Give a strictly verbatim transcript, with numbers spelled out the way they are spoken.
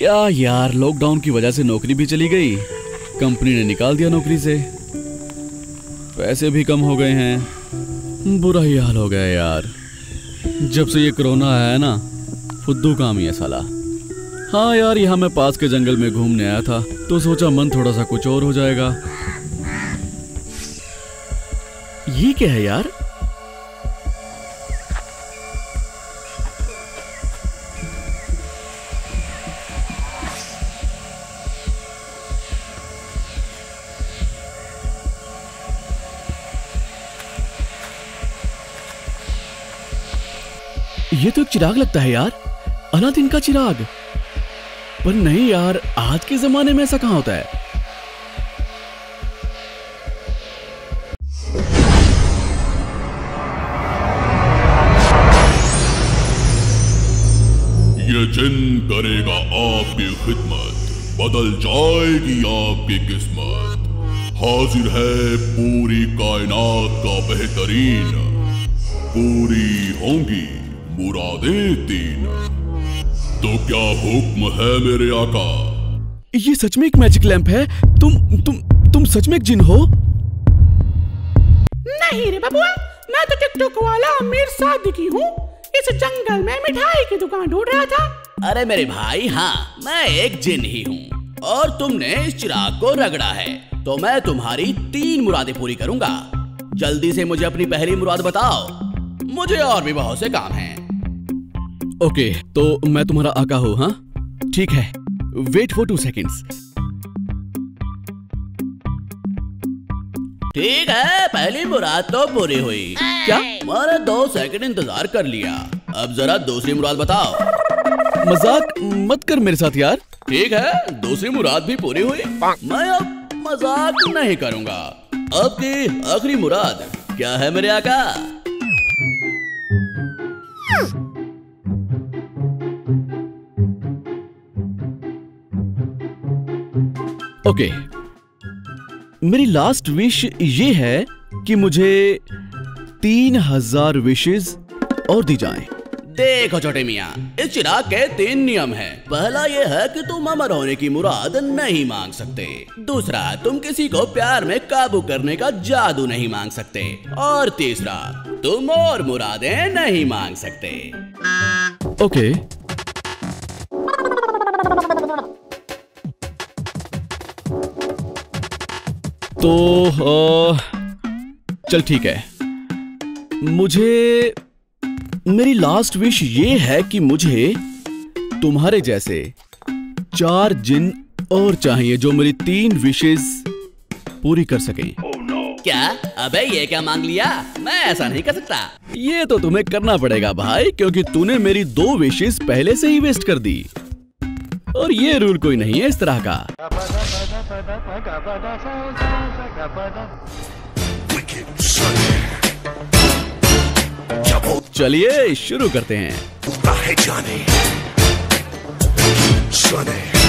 क्या यार, लॉकडाउन की वजह से नौकरी भी चली गई, कंपनी ने निकाल दिया नौकरी से, पैसे भी कम हो गए हैं, बुरा ही हाल हो गया यार। जब से ये कोरोना आया है ना, फुद्दू काम ही है साला। हाँ यार, यहाँ मैं पास के जंगल में घूमने आया था तो सोचा मन थोड़ा सा कुछ और हो जाएगा। ये क्या है यार? ये तो एक चिराग लगता है यार, अलादीन का चिराग। पर नहीं यार, आज के जमाने में ऐसा कहां होता है? ये जिन करेगा आपकी खिदमत, बदल जाएगी आपकी किस्मत। हाजिर है पूरी कायनात का बेहतरीन, पूरी होंगी मुरादें तीन। तो क्या हुक्म है मेरे आका? ये सच में एक मैजिक लैंप है? तुम तुम तुम सच में एक जिन हो? नहीं रे बबुआ, मैं तो टिकटॉक वाला अमीर सादिकी हूँ। इस जंगल में मिठाई की दुकान ढूंढ रहा था। अरे मेरे भाई, हाँ, मैं एक जिन ही हूँ और तुमने इस चिराग को रगड़ा है तो मैं तुम्हारी तीन मुरादें पूरी करूंगा। जल्दी से मुझे अपनी पहली मुराद बताओ, मुझे और भी बहुत से काम हैं। ओके, तो मैं तुम्हारा आका हूँ। हाँ ठीक है, वेट फॉर टू सेकेंड्स। ठीक है, पहली मुराद तो पूरी हुई। क्या? मैंने दो सेकंड इंतजार कर लिया, अब जरा दूसरी मुराद बताओ। मजाक मत कर मेरे साथ यार। ठीक है, दूसरी मुराद भी पूरी हुई, मैं अब मजाक नहीं करूंगा। अब की आखिरी मुराद क्या है मेरे आका? ओके, मेरी लास्ट विश ये है कि मुझे तीन हजार विशेस और दी जाएं। देखो छोटे मियाँ, इस चिराग के तीन नियम हैं। पहला ये है कि तुम अमर होने की मुराद नहीं मांग सकते। दूसरा, तुम किसी को प्यार में काबू करने का जादू नहीं मांग सकते। और तीसरा, तुम और मुरादें नहीं मांग सकते। ओके, तो आ, चल ठीक है, मुझे मेरी लास्ट विश ये है कि मुझे तुम्हारे जैसे चार जिन और चाहिए जो मेरी तीन विशेस पूरी कर सकें। oh, no. क्या? अबे ये क्या मांग लिया? मैं ऐसा नहीं कर सकता। ये तो तुम्हें करना पड़ेगा भाई, क्योंकि तूने मेरी दो विशेस पहले से ही वेस्ट कर दी और ये रूल कोई नहीं है इस तरह का। चलिए शुरू करते हैं।